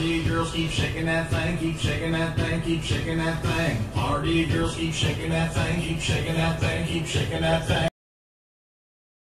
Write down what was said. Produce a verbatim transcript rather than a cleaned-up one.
Party girls, keep shaking that thing, keep shaking that thing, keep shaking that thing. Party girls, keep shaking that thing, keep shaking that thing, keep shaking that thing.